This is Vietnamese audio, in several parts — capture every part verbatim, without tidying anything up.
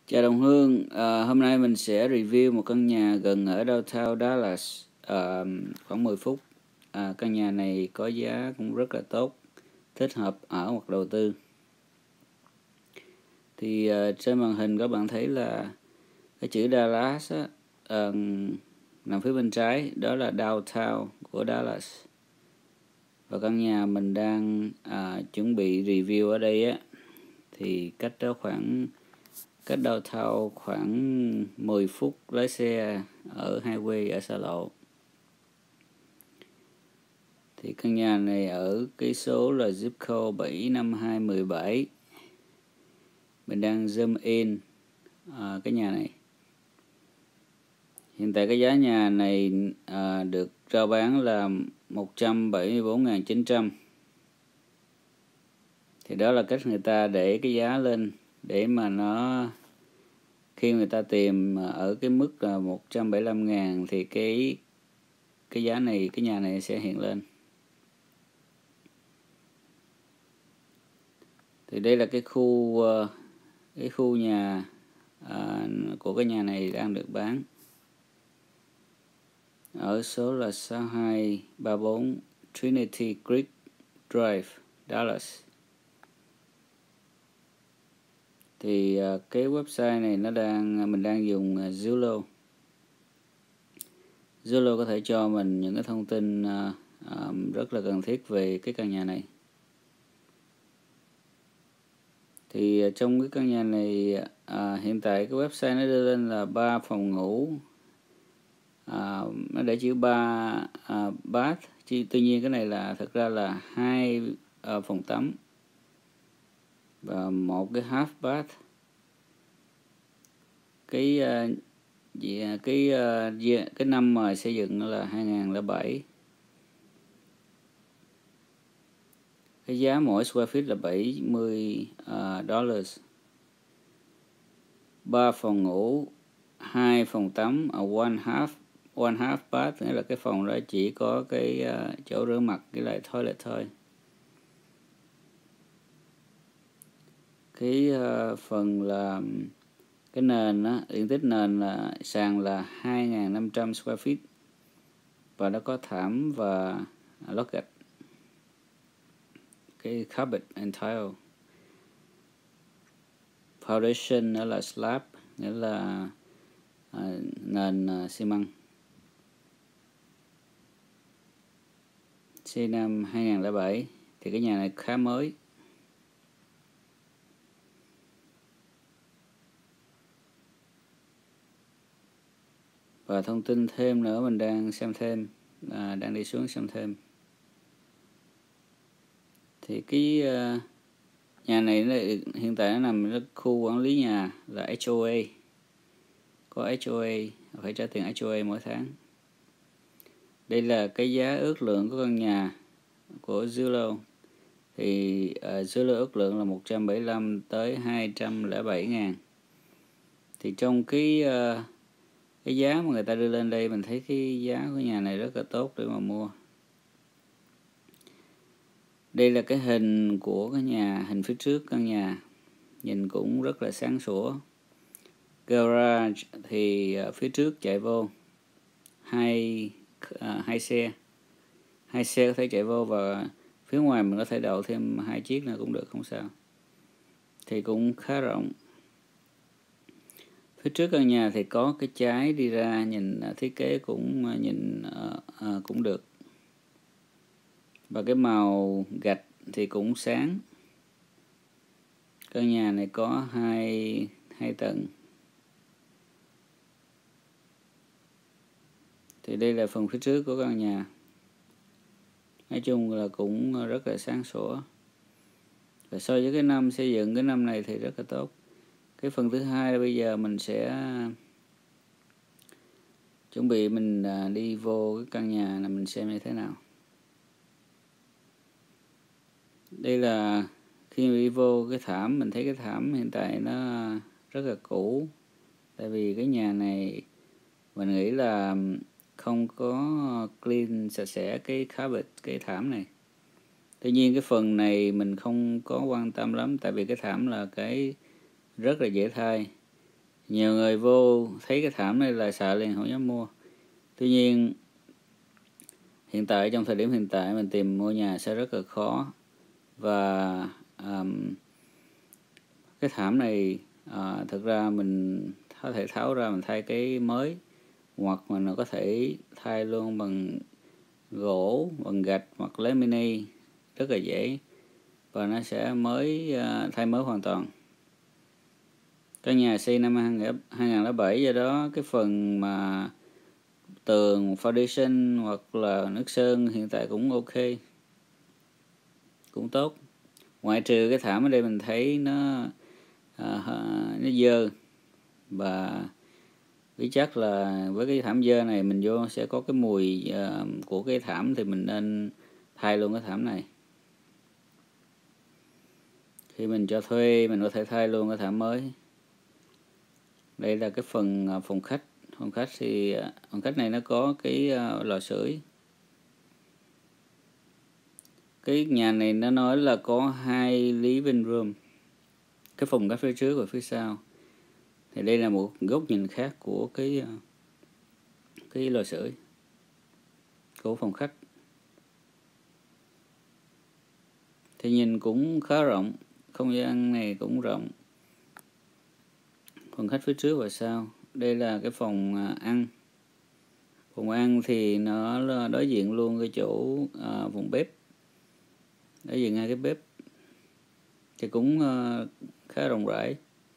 Chào đồng hương, à, hôm nay mình sẽ review một căn nhà gần ở downtown Dallas, à, khoảng mười phút. À, căn nhà này có giá cũng rất là tốt, thích hợp ở hoặc đầu tư. Thì à, trên màn hình các bạn thấy là cái chữ Dallas á, à, nằm phía bên trái, đó là downtown của Dallas. Và căn nhà mình đang à, chuẩn bị review ở đây á, thì cách đó khoảng cách downtown khoảng mười phút lái xe ở highway, ở xa lộ. Thì căn nhà này ở cái số là zip code bảy năm hai một bảy. Mình đang zoom in à, cái nhà này. Hiện tại cái giá nhà này à, được rao bán là một trăm bảy mươi bốn nghìn chín trăm. Thì đó là cách người ta để cái giá lên để mà nó, khi người ta tìm ở cái mức là một trăm bảy mươi lăm ngàn thì cái cái giá này, cái nhà này sẽ hiện lên. Thì đây là cái khu cái khu nhà à, của cái nhà này đang được bán ở số là sáu hai ba bốn Trinity Creek Drive, Dallas. Thì uh, cái website này nó đang mình đang dùng uh, Zillow. Zillow có thể cho mình những cái thông tin uh, uh, rất là cần thiết về cái căn nhà này. Thì uh, trong cái căn nhà này uh, hiện tại cái website nó đưa lên là ba phòng ngủ. À, nó để chữ ba uh, bath, chứ tuy nhiên cái này là thật ra là hai uh, phòng tắm và một cái half bath. Cái uh, gì cái uh, cái năm mà xây dựng là hai nghìn không trăm lẻ bảy. Cái giá mỗi square feet là bảy mươi uh, dollars. Ba phòng ngủ, hai phòng tắm, ở one half one half bath, nghĩa là cái phòng đó chỉ có cái uh, chỗ rửa mặt với lại toilet thôi. Cái uh, phần là cái nền á, diện tích nền là sàn là hai nghìn năm trăm square feet và nó có thảm và lót gạch. Cái carpet and tile. Foundation đó là slab, nghĩa là uh, nền uh, xi măng. Xây năm hai nghìn không trăm lẻ bảy thì cái nhà này khá mới. Và thông tin thêm nữa mình đang xem thêm, à, đang đi xuống xem thêm. Thì cái uh, nhà này nó, hiện tại nó nằm ở khu quản lý nhà là hát o a. Có hát o a, phải trả tiền hát o a mỗi tháng. Đây là cái giá ước lượng của căn nhà của Zillow. Thì uh, Zillow ước lượng là một trăm bảy mươi lăm tới hai trăm lẻ bảy ngàn. Thì trong cái uh, cái giá mà người ta đưa lên đây, mình thấy cái giá của nhà này rất là tốt để mà mua. Đây là cái hình của cái nhà, hình phía trước căn nhà, nhìn cũng rất là sáng sủa. Garage thì uh, phía trước chạy vô hai uh, hai xe, hai xe có thể chạy vô, và phía ngoài mình có thể đậu thêm hai chiếc nữa cũng được, không sao. Thì cũng khá rộng. Phía trước căn nhà thì có cái trái đi ra, nhìn uh, thiết kế cũng uh, nhìn uh, uh, cũng được. Và cái màu gạch thì cũng sáng. Căn nhà này có hai hai tầng. Thì đây là phần phía trước của căn nhà. Nói chung là cũng rất là sáng sủa. Và so với cái năm xây dựng cái năm này thì rất là tốt. Cái phần thứ hai bây giờ mình sẽ chuẩn bị mình đi vô cái căn nhà này mình xem như thế nào. Đây là khi đi vô cái thảm, mình thấy cái thảm hiện tại nó rất là cũ. Tại vì cái nhà này mình nghĩ là không có clean sạch sẽ cái carpet, cái thảm này. Tuy nhiên cái phần này mình không có quan tâm lắm, tại vì cái thảm là cái rất là dễ thay. Nhiều người vô thấy cái thảm này là sợ liền, không dám mua. Tuy nhiên hiện tại trong thời điểm hiện tại mình tìm mua nhà sẽ rất là khó, và um, cái thảm này uh, thực ra mình có thể tháo ra mình thay cái mới, hoặc mình có thể thay luôn bằng gỗ, bằng gạch hoặc laminate, rất là dễ, và nó sẽ mới uh, thay mới hoàn toàn. Căn nhà xây năm hai nghìn không trăm lẻ bảy, do đó cái phần mà tường, foundation hoặc là nước sơn hiện tại cũng ok, cũng tốt. Ngoại trừ cái thảm ở đây mình thấy nó uh, nó dơ, và biết chắc là với cái thảm dơ này mình vô sẽ có cái mùi uh, của cái thảm, thì mình nên thay luôn cái thảm này. Khi mình cho thuê mình có thể thay luôn cái thảm mới. Đây là cái phần uh, phòng khách. Phòng khách thì uh, phòng khách này nó có cái uh, lò sưởi. Cái nhà này nó nói là có hai living room, cái phòng khách phía trước và phía sau. Thì đây là một góc nhìn khác của cái cái lò sưởi của phòng khách. Thì nhìn cũng khá rộng, không gian này cũng rộng. Phòng khách phía trước và sau. Đây là cái phòng ăn. Phòng ăn thì nó đối diện luôn cái chỗ uh, phòng bếp, đối diện ngay cái bếp, thì cũng uh, khá rộng rãi.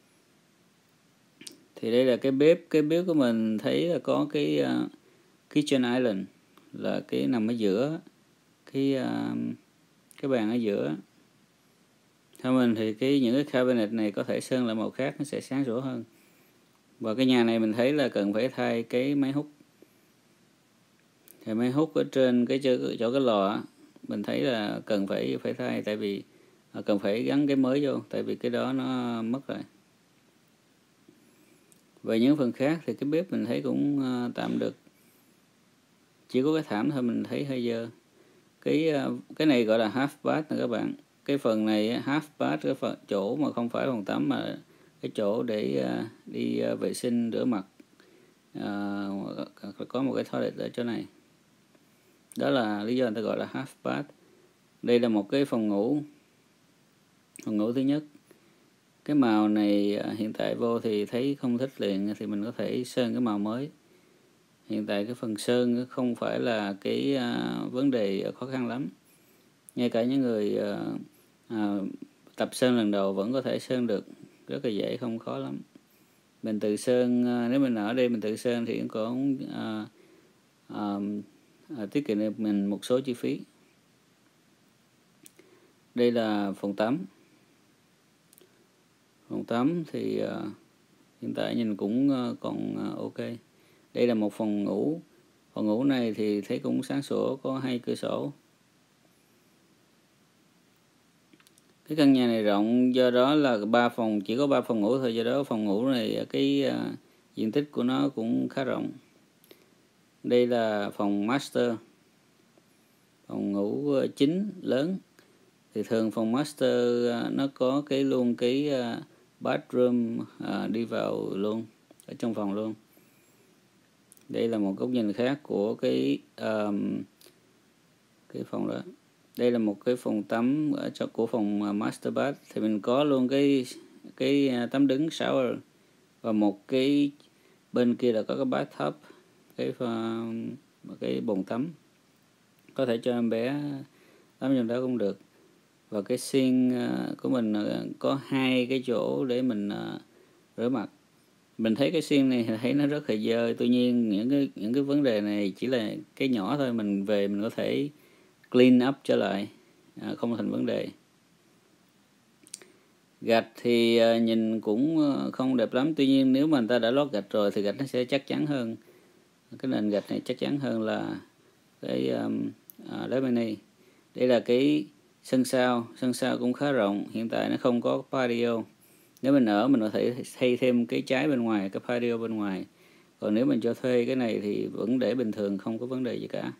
Thì đây là cái bếp. Cái bếp của mình thấy là có cái uh, kitchen island, là cái nằm ở giữa, cái uh, cái bàn ở giữa. Theo mình thì cái những cái cabinet này có thể sơn lại màu khác, nó sẽ sáng sủa hơn. Và cái nhà này mình thấy là cần phải thay cái máy hút. Thì máy hút ở trên cái chỗ, chỗ cái lò mình thấy là cần phải phải thay, tại vì cần phải gắn cái mới vô, tại vì cái đó nó mất rồi. Về những phần khác thì cái bếp mình thấy cũng uh, tạm được, chỉ có cái thảm thôi mình thấy hơi dơ. Cái uh, cái này gọi là half bath nè các bạn. Cái phần này half bath, cái phần chỗ mà không phải phòng tắm mà cái chỗ để uh, đi uh, vệ sinh rửa mặt, uh, có một cái toilet ở chỗ này. Đó là lý do người ta gọi là half bath. Đây là một cái phòng ngủ. Phòng ngủ thứ nhất. Cái màu này uh, hiện tại vô thì thấy không thích liền, thì mình có thể sơn cái màu mới. Hiện tại cái phần sơn không phải là cái uh, vấn đề khó khăn lắm. Ngay cả những người uh, uh, tập sơn lần đầu vẫn có thể sơn được, rất là dễ, không khó lắm. Mình tự sơn, uh, nếu mình ở đây mình tự sơn thì cũng uh, uh, uh, tiết kiệm được mình một số chi phí. Đây là phòng tắm. Phòng tắm thì uh, hiện tại nhìn cũng uh, còn uh, ok. Đây là một phòng ngủ. Phòng ngủ này thì thấy cũng sáng sủa, có hai cửa sổ. Cái căn nhà này rộng, do đó là ba phòng, chỉ có ba phòng ngủ thôi, do đó phòng ngủ này cái uh, diện tích của nó cũng khá rộng. Đây là phòng master, phòng ngủ uh, chính lớn. Thì thường phòng master uh, nó có cái luôn cái uh, bathroom uh, đi vào luôn ở trong phòng luôn. Đây là một góc nhìn khác của cái um, cái phòng đó. Đây là một cái phòng tắm ở cho của phòng master bath, thì mình có luôn cái cái tắm đứng shower, và một cái bên kia là có cái bathtub, cái cái bồn tắm, có thể cho em bé tắm trong đó cũng được. Và cái sink của mình có hai cái chỗ để mình rửa mặt. Mình thấy cái sink này thấy nó rất là dơ, tuy nhiên những cái những cái vấn đề này chỉ là cái nhỏ thôi, mình về mình có thể clean up trở lại, à, không thành vấn đề. Gạch thì à, nhìn cũng không đẹp lắm, tuy nhiên nếu mà người ta đã lót gạch rồi thì gạch nó sẽ chắc chắn hơn. Cái nền gạch này chắc chắn hơn là cái um, à, laminate. Đây là cái sân sau. Sân sau cũng khá rộng, hiện tại nó không có patio. Nếu mình ở mình có thể thay thêm cái trái bên ngoài, cái patio bên ngoài. Còn nếu mình cho thuê cái này thì vẫn để bình thường, không có vấn đề gì cả.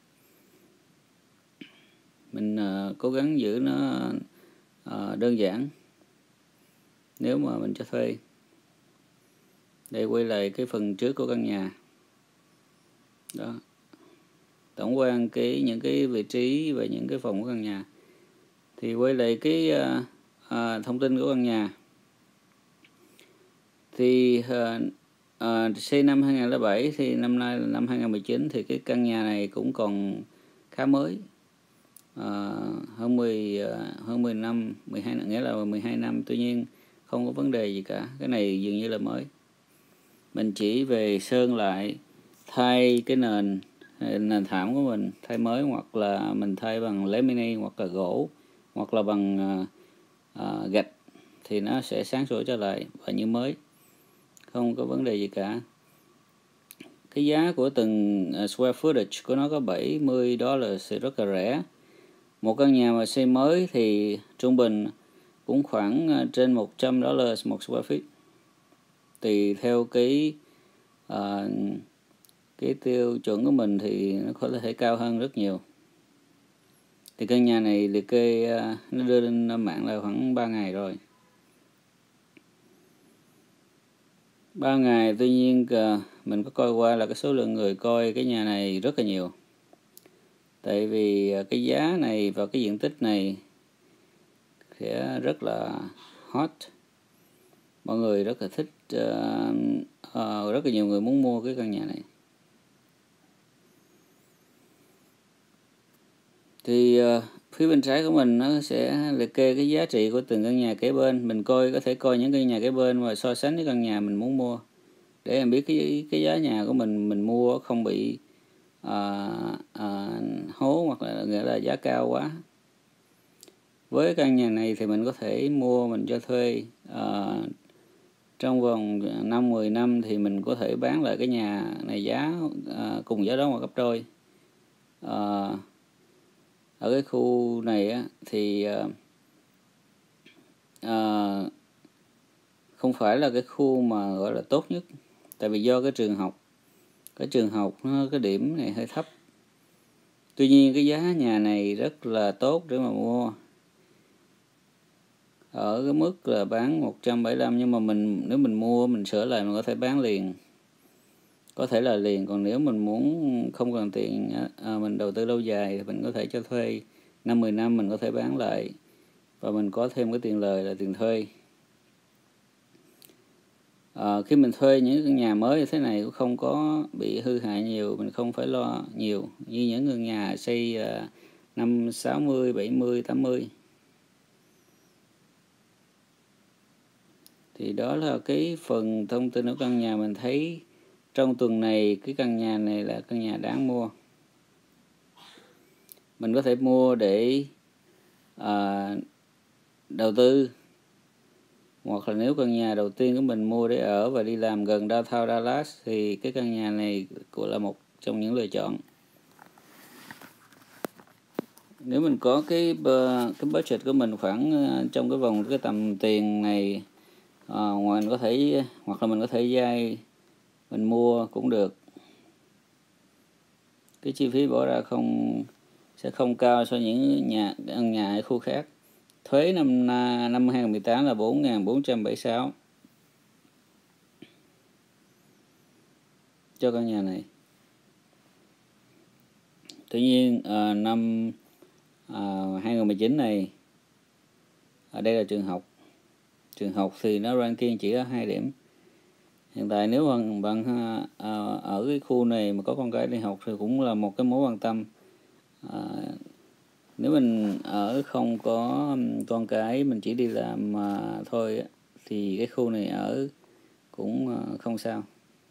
Mình uh, cố gắng giữ nó uh, đơn giản nếu mà mình cho thuê. Đây quay lại cái phần trước của căn nhà. Đó. Tổng quan cái những cái vị trí và những cái phòng của căn nhà. Thì quay lại cái uh, uh, thông tin của căn nhà. Thì uh, uh, xây năm hai không không bảy thì năm nay là năm hai không một chín thì cái căn nhà này cũng còn khá mới. Uh, hơn mười uh, hơn mười năm, mười hai nghĩa là mười hai năm, tuy nhiên không có vấn đề gì cả. Cái này dường như là mới. Mình chỉ về sơn lại, thay cái nền nền thảm của mình thay mới, hoặc là mình thay bằng laminate, hoặc là gỗ, hoặc là bằng uh, uh, gạch thì nó sẽ sáng sủa trở lại và như mới, không có vấn đề gì cả. Cái giá của từng uh, square footage của nó có bảy mươi đô la thì rất là rẻ. Một căn nhà mà xây mới thì trung bình cũng khoảng uh, trên một trăm đô la một square feet, tùy theo cái uh, cái tiêu chuẩn của mình thì nó có thể cao hơn rất nhiều. Thì căn nhà này liệt kê uh, nó đưa lên mạng là khoảng ba ngày rồi. ba ngày, tuy nhiên uh, mình có coi qua là cái số lượng người coi cái nhà này rất là nhiều. Tại vì uh, cái giá này và cái diện tích này sẽ rất là hot. Mọi người rất là thích, uh, uh, rất là nhiều người muốn mua cái căn nhà này. Thì uh, phía bên trái của mình nó sẽ liệt kê cái giá trị của từng căn nhà kế bên. Mình coi có thể coi những căn nhà kế bên và so sánh với căn nhà mình muốn mua, để em biết cái cái giá nhà của mình mình mua không bị uh, uh, hố, hoặc là nghĩa là giá cao quá. Với căn nhà này thì mình có thể mua mình cho thuê uh, trong vòng năm mười năm thì mình có thể bán lại cái nhà này giá uh, cùng giá đó hoặc gấp đôi. Uh, ở cái khu này á, thì uh, uh, không phải là cái khu mà gọi là tốt nhất, tại vì do cái trường học cái trường học nó cái điểm này hơi thấp. Tuy nhiên cái giá nhà này rất là tốt để mà mua, ở cái mức là bán một trăm bảy mươi lăm, nhưng mà mình nếu mình mua mình sửa lại mình có thể bán liền, có thể là liền. Còn nếu mình muốn không cần tiền, à, mình đầu tư lâu dài thì mình có thể cho thuê năm mười năm, mình có thể bán lại và mình có thêm cái tiền lời là tiền thuê. À, khi mình thuê những căn nhà mới như thế này cũng không có bị hư hại nhiều, mình không phải lo nhiều như những căn nhà xây uh, năm sáu mươi, bảy mươi, tám mươi. Thì đó là cái phần thông tin của căn nhà. Mình thấy trong tuần này cái căn nhà này là căn nhà đáng mua. Mình có thể mua để uh, đầu tư, hoặc là nếu căn nhà đầu tiên của mình mua để ở và đi làm gần downtown Dallas thì cái căn nhà này cũng là một trong những lựa chọn. Nếu mình có cái cái budget của mình khoảng trong cái vòng cái tầm tiền này, uh, mình có thể hoặc là mình có thể vay mình mua cũng được. Cái chi phí bỏ ra không sẽ không cao so với những nhà căn nhà ở khu khác. Thuế năm năm hai không một tám là bốn nghìn bốn trăm bảy mươi sáu cho căn nhà này. Tuy nhiên uh, năm uh, hai không một chín này, ở đây là trường học. Trường học thì nó ranking chỉ có hai điểm. Hiện tại nếu bạn, bạn uh, ở cái khu này mà có con cái đi học thì cũng là một cái mối quan tâm. Uh, nếu mình ở không có con cái, mình chỉ đi làm mà thôi thì cái khu này ở cũng uh, không sao.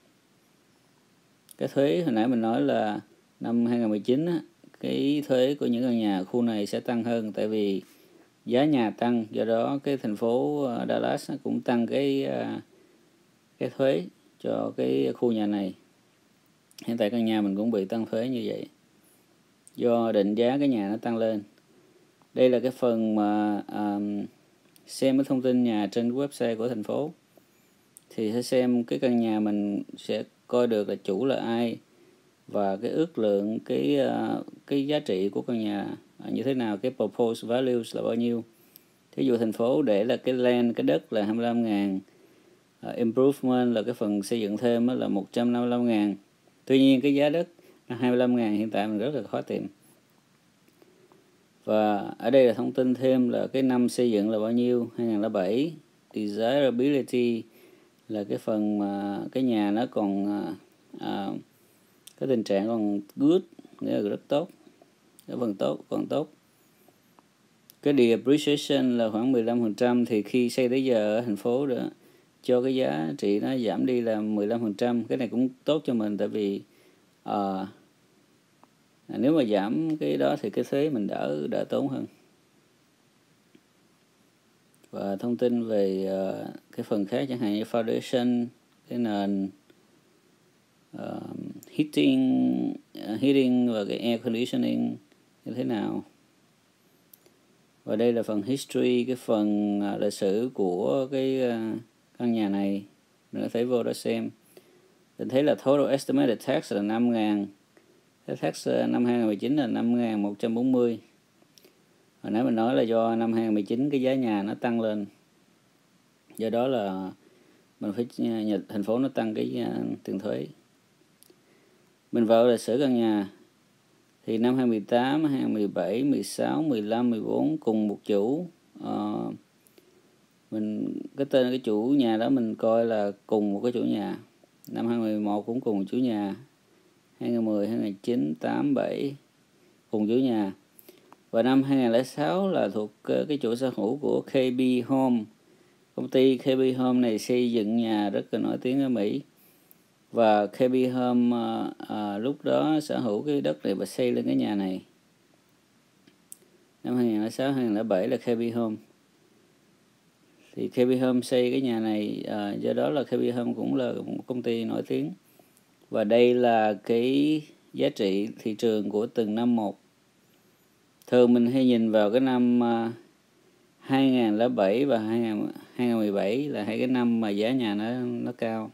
Cái thuế hồi nãy mình nói là năm hai không một chín á, cái thuế của những căn nhà khu này sẽ tăng hơn, tại vì giá nhà tăng, do đó cái thành phố Dallas cũng tăng cái cái thuế cho cái khu nhà này. Hiện tại căn nhà mình cũng bị tăng thuế như vậy, do định giá cái nhà nó tăng lên. Đây là cái phần mà um, xem cái thông tin nhà trên website của thành phố, thì sẽ xem cái căn nhà mình sẽ coi được là chủ là ai và cái ước lượng cái uh, cái giá trị của căn nhà như thế nào, cái proposed values là bao nhiêu. Thí dụ thành phố để là cái land, cái đất là hai mươi lăm ngàn, uh, improvement là cái phần xây dựng thêm là một trăm năm mươi lăm ngàn. Tuy nhiên cái giá đất là hai mươi lăm ngàn, hiện tại mình rất là khó tìm. Và ở đây là thông tin thêm là cái năm xây dựng là bao nhiêu, hai nghìn lẻ bảy. Desirability là cái phần mà cái nhà nó còn uh, uh, cái tình trạng còn good, nghĩa là rất tốt, cái phần tốt còn tốt. Cái depreciation là khoảng mười lăm phần trăm, thì khi xây tới giờ ở thành phố đó cho cái giá trị nó giảm đi là mười lăm phần trăm. Cái này cũng tốt cho mình, tại vì uh, nếu mà giảm cái đó thì cái thuế mình đỡ đỡ tốn hơn. Và thông tin về uh, cái phần khác chẳng hạn như foundation, cái nền, uh, heating, uh, heating và cái air conditioning như thế nào. Và đây là phần history, cái phần uh, lịch sử của cái uh, căn nhà này. Mình có thể vô đó xem. Mình thấy là total estimated tax là năm ngàn. Cái tax năm hai nghìn mười chín là năm nghìn một trăm bốn mươi. Hồi nãy mình nói là do năm hai nghìn mười chín cái giá nhà nó tăng lên. Do đó là mình phải nhờ thành phố nó tăng cái uh, tiền thuế. Mình vào lịch sử căn nhà thì năm hai nghìn mười tám, hai nghìn mười bảy, mười sáu, mười lăm, mười bốn cùng một chủ. Uh, mình cái tên cái chủ nhà đó mình coi là cùng một cái chủ nhà. Năm hai nghìn mười một cũng cùng một chủ nhà. hai nghìn mười, hai nghìn chín, tám, bảy cùng chủ nhà. Và năm hai nghìn lẻ sáu là thuộc cái chủ sở hữu của ca bê Home. Công ty ca bê Home này xây dựng nhà rất là nổi tiếng ở Mỹ. Và ca bê Home à, à, lúc đó sở hữu cái đất này và xây lên cái nhà này. Năm hai nghìn lẻ sáu, hai nghìn lẻ bảy là ca bê Home. Thì ca bê Home xây cái nhà này, à, do đó là ca bê Home cũng là một công ty nổi tiếng. Và đây là cái giá trị thị trường của từng năm một. Thường mình hay nhìn vào cái năm uh, hai nghìn lẻ bảy và hai nghìn mười bảy là hai cái năm mà giá nhà nó nó cao.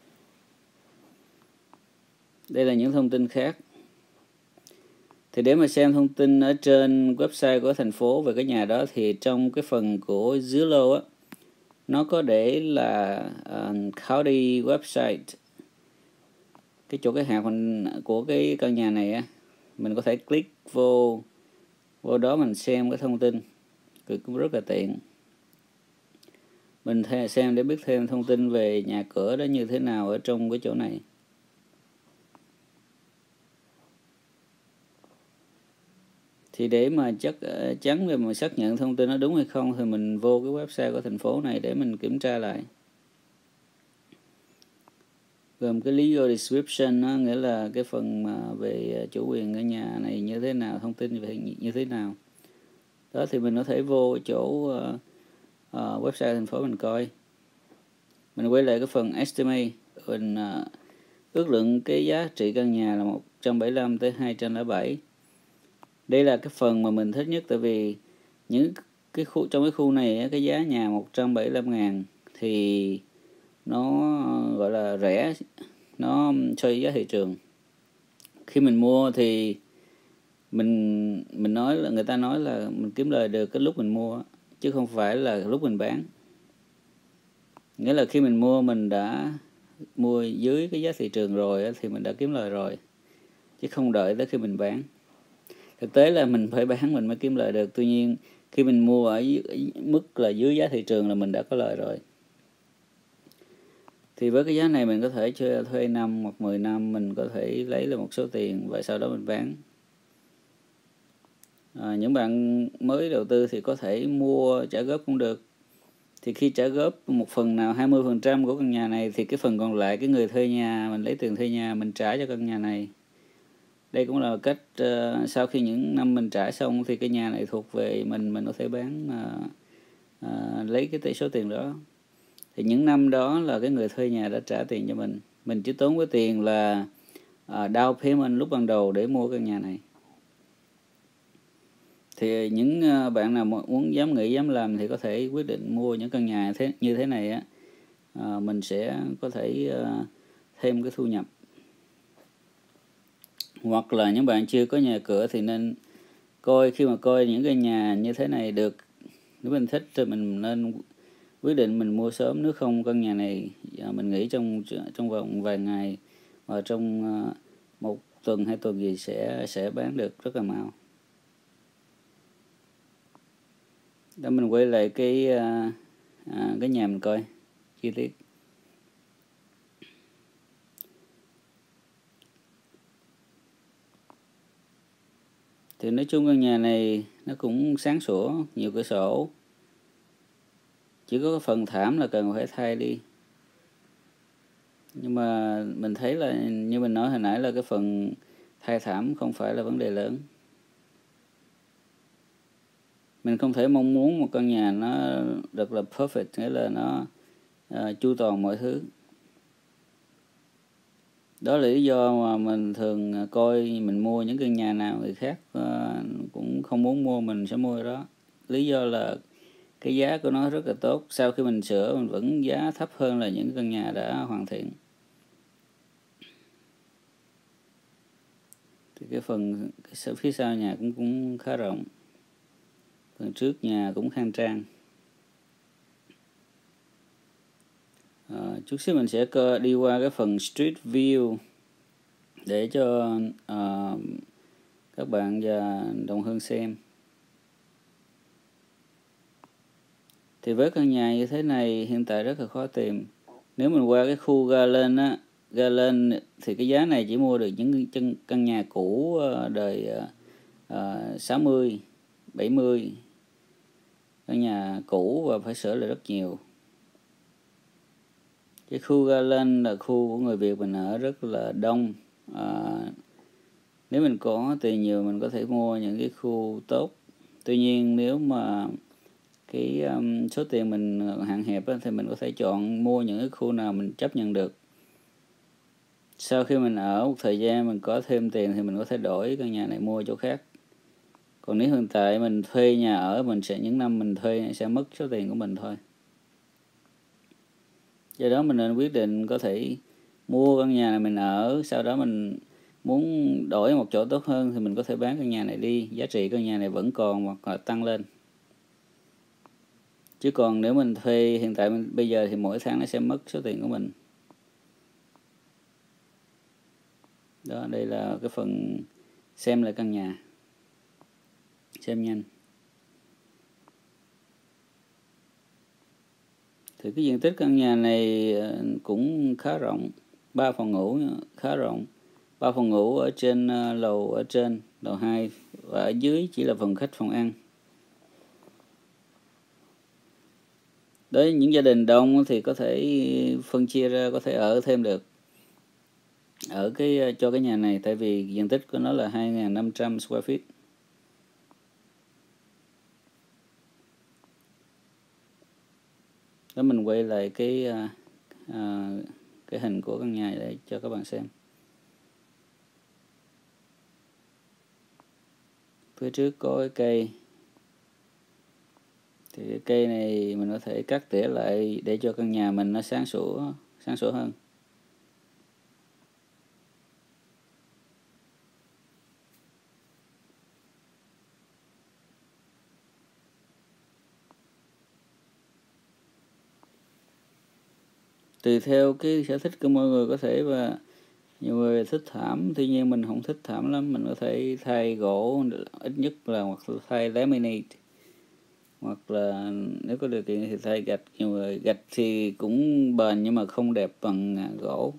Đây là những thông tin khác. Thì để mà xem thông tin ở trên website của thành phố về cái nhà đó, thì trong cái phần của Zillow á, nó có để là uh, county website, cái chỗ cái hạt của cái căn nhà này á, mình có thể click vô vô đó mình xem cái thông tin, cũng rất là tiện. Mình xem để biết thêm thông tin về nhà cửa đó như thế nào ở trong cái chỗ này. Thì để mà chắc chắn về mà xác nhận thông tin nó đúng hay không thì mình vô cái website của thành phố này để mình kiểm tra lại. Gồm cái legal description đó, nghĩa là cái phần mà về chủ quyền ở nhà này như thế nào, thông tin về như thế nào. Đó thì mình có thể vô chỗ uh, uh, website thành phố mình coi. Mình quay lại cái phần estimate, mình uh, ước lượng cái giá trị căn nhà là một trăm bảy mươi lăm tới hai trăm lẻ bảy. Đây là cái phần mà mình thích nhất, tại vì những cái khu trong cái khu này cái giá nhà một trăm bảy mươi lăm ngàn thì nó gọi là rẻ, nó so với giá thị trường. Khi mình mua thì mình mình nói là người ta nói là mình kiếm lời được cái lúc mình mua chứ không phải là lúc mình bán. Nghĩa là khi mình mua mình đã mua dưới cái giá thị trường rồi thì mình đã kiếm lời rồi, chứ không đợi tới khi mình bán. Thực tế là mình phải bán mình mới kiếm lời được. Tuy nhiên khi mình mua ở mức là dưới giá thị trường là mình đã có lời rồi. Thì với cái giá này mình có thể thuê, thuê năm hoặc mười năm, mình có thể lấy được một số tiền và sau đó mình bán. À, những bạn mới đầu tư thì có thể mua trả góp cũng được. Thì khi trả góp một phần nào hai mươi phần trăm của căn nhà này thì cái phần còn lại cái người thuê nhà, mình lấy tiền thuê nhà mình trả cho căn nhà này. Đây cũng là cách uh, sau khi những năm mình trả xong thì cái nhà này thuộc về mình, mình có thể bán uh, uh, lấy cái số tiền đó. Thì những năm đó là cái người thuê nhà đã trả tiền cho mình. Mình chỉ tốn cái tiền là uh, down payment lúc ban đầu để mua căn nhà này. Thì những uh, bạn nào muốn dám nghĩ, dám làm thì có thể quyết định mua những căn nhà thế, như thế này á. Uh, mình sẽ có thể uh, thêm cái thu nhập. Hoặc là những bạn chưa có nhà cửa thì nên coi, khi mà coi những cái nhà như thế này được, nếu mình thích thì mình nên quyết định mình mua sớm, nếu không căn nhà này mình nghĩ trong trong vòng vài ngày và trong một tuần hai tuần gì sẽ sẽ bán được rất là mau. Đó, mình quay lại cái à, cái nhà mình coi chi tiết. Thì nói chung căn nhà này nó cũng sáng sủa, nhiều cửa sổ, chỉ có cái phần thảm là cần phải thay đi. Nhưng mà mình thấy là như mình nói hồi nãy là cái phần thay thảm không phải là vấn đề lớn. Mình không thể mong muốn một căn nhà nó rất là perfect, nghĩa là nó uh, chu toàn mọi thứ. Đó là lý do mà mình thường coi mình mua những căn nhà nào người khác uh, cũng không muốn mua, mình sẽ mua đó. Lý do là cái giá của nó rất là tốt, sau khi mình sửa mình vẫn giá thấp hơn là những căn nhà đã hoàn thiện. Thì cái phần cái phía sau nhà cũng cũng khá rộng, phần trước nhà cũng khang trang. À, chút xíu mình sẽ đi qua cái phần street view để cho uh, các bạn và đồng hương xem. Thì với căn nhà như thế này hiện tại rất là khó tìm. Nếu mình qua cái khu Garland á, Garland thì cái giá này chỉ mua được những chân căn nhà cũ đời uh, sáu mươi, bảy mươi. Căn nhà cũ và phải sửa lại rất nhiều. Cái khu Garland là khu của người Việt mình ở rất là đông. À, nếu mình có tiền nhiều mình có thể mua những cái khu tốt. Tuy nhiên nếu mà cái um, số tiền mình hạn hẹp á, thì mình có thể chọn mua những cái khu nào mình chấp nhận được. Sau khi mình ở một thời gian mình có thêm tiền thì mình có thể đổi căn nhà này mua chỗ khác. Còn nếu hiện tại mình thuê nhà ở, mình sẽ những năm mình thuê sẽ mất số tiền của mình thôi. Do đó mình nên quyết định có thể mua căn nhà này mình ở, sau đó mình muốn đổi một chỗ tốt hơn thì mình có thể bán căn nhà này đi, giá trị căn nhà này vẫn còn hoặc là tăng lên. Chứ còn nếu mình thuê hiện tại mình, bây giờ thì mỗi tháng nó sẽ mất số tiền của mình. Đó, đây là cái phần xem lại căn nhà. Xem nhanh. Thì cái diện tích căn nhà này cũng khá rộng, ba phòng ngủ khá rộng. Ba phòng ngủ ở trên lầu ở trên, lầu hai và ở dưới chỉ là phòng khách, phòng ăn. Đối với những gia đình đông thì có thể phân chia ra, có thể ở thêm được. Ở cái cho cái nhà này tại vì diện tích của nó là hai nghìn năm trăm square feet. Đó, mình quay lại cái à, cái hình của căn nhà để cho các bạn xem. Phía trước có cái cây. Thì cái cây này mình có thể cắt tỉa lại để cho căn nhà mình nó sáng sủa, sáng sủa hơn. Tùy theo cái sở thích của mọi người có thể, và nhiều người thích thảm, tuy nhiên mình không thích thảm lắm, mình có thể thay gỗ ít nhất là hoặc là thay laminate, hoặc là nếu có điều kiện thì thay gạch. Nhiều người gạch thì cũng bền nhưng mà không đẹp bằng gỗ.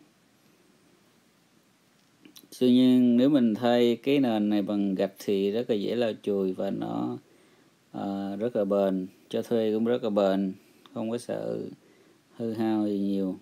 Tuy nhiên nếu mình thay cái nền này bằng gạch thì rất là dễ lau chùi và nó uh, rất là bền, cho thuê cũng rất là bền, không có sợ hư hao gì nhiều.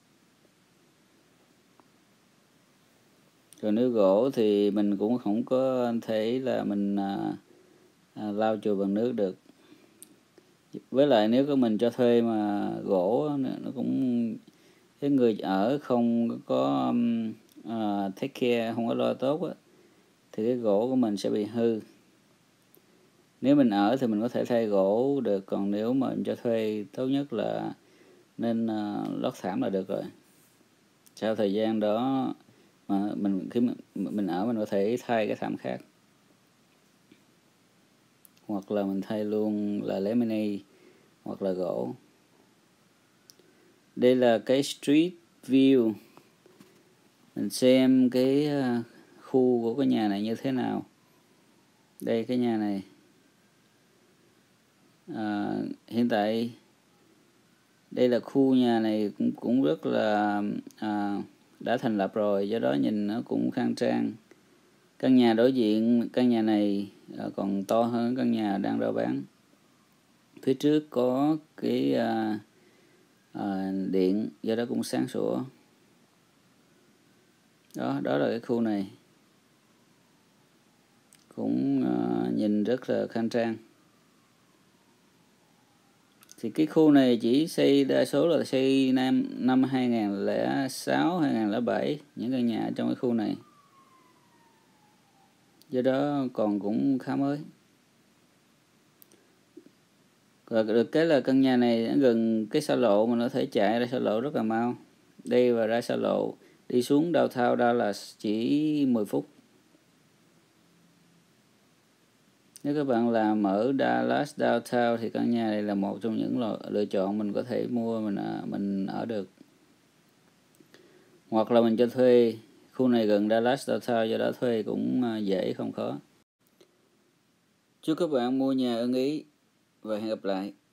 Còn nếu gỗ thì mình cũng không có thể là mình à, à, lau chùi bằng nước được. Với lại nếu có mình cho thuê mà gỗ nó cũng, cái người ở không có uh, take care, không có lo tốt á, thì cái gỗ của mình sẽ bị hư. Nếu mình ở thì mình có thể thay gỗ được, còn nếu mà mình cho thuê tốt nhất là nên uh, lót thảm là được rồi. Sau thời gian đó mà mình khi mình, mình ở mình có thể thay cái thảm khác, hoặc là mình thay luôn là laminate hoặc là gỗ. Đây là cái street view. Mình xem cái khu của cái nhà này như thế nào. Đây cái nhà này. À, hiện tại đây là khu nhà này cũng cũng rất là à, đã thành lập rồi, do đó nhìn nó cũng khang trang. Căn nhà đối diện căn nhà này còn to hơn căn nhà đang rao bán. Phía trước có cái à, à, điện, do đó cũng sáng sủa. Đó, đó là cái khu này. Cũng à, nhìn rất là khang trang. Thì cái khu này chỉ xây đa số là xây năm, năm hai nghìn không trăm lẻ sáu, hai nghìn không trăm lẻ bảy, những căn nhà trong cái khu này. Do đó còn cũng khá mới. Rồi được cái là căn nhà này nó gần cái xa lộ, mà nó thể chạy ra xa lộ rất là mau. Đây và ra xa lộ, đi xuống downtown Dallas chỉ mười phút. Nếu các bạn làm ở Dallas downtown thì căn nhà này là một trong những lựa chọn mình có thể mua, mình mình ở được. Hoặc là mình cho thuê. Khu này gần Dallas downtown, do đó thuê cũng dễ, không khó. Chúc các bạn mua nhà ưng ý và hẹn gặp lại.